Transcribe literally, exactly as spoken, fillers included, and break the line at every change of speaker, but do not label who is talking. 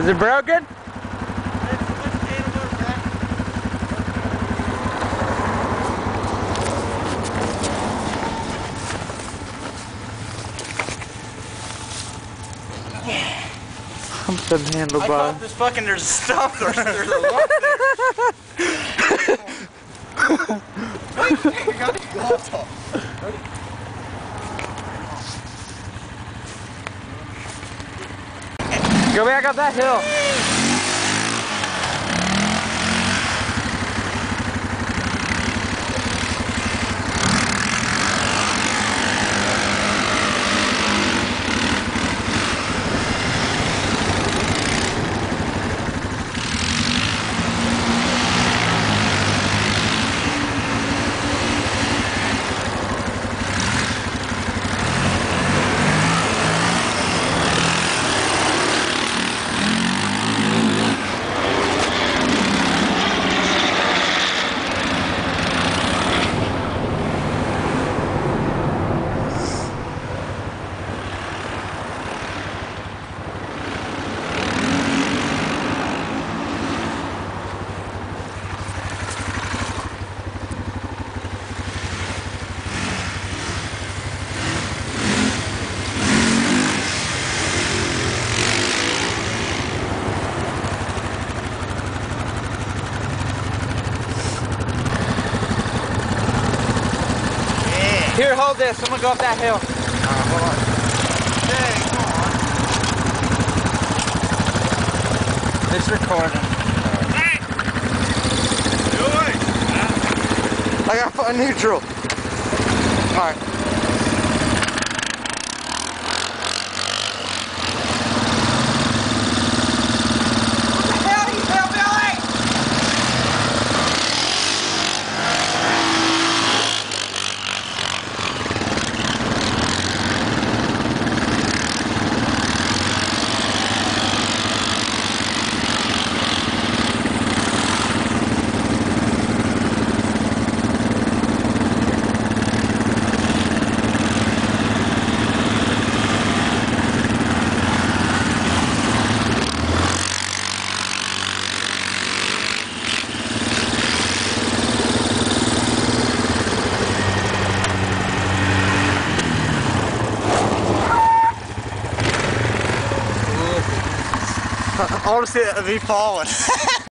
Is it broken? The handlebar.
I thought this fucking there's stuff. There's, there's a lot there. Wait, you got to go top.
Go back up that hill. Here, hold this. I'm gonna go up that hill.
Uh, hold on. Hey, come on.
It's recording.
Hey! Do it!
I gotta find neutral. Alright.
I want to see it be falling.